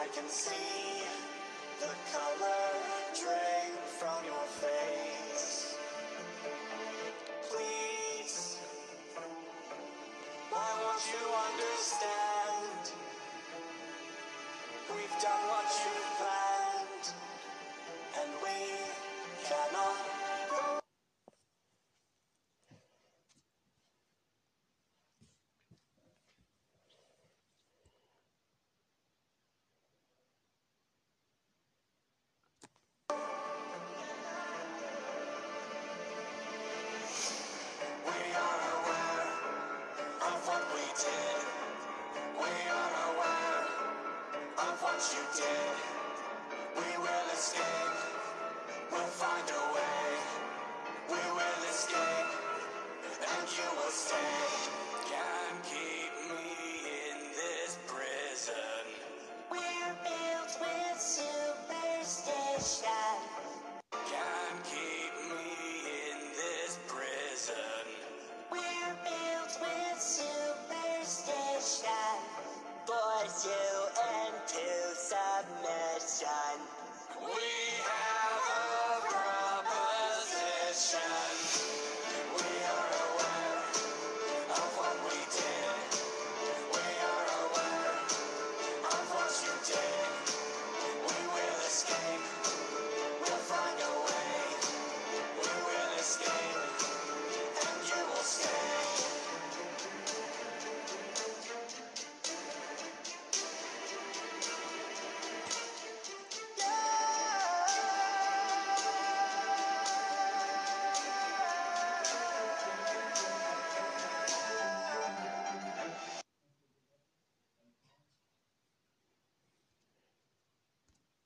I can see the color drain from your face. Please, why won't you understand? We've done what you planned, and we cannot go. We are aware of what we did. We are aware of what you did. We will escape.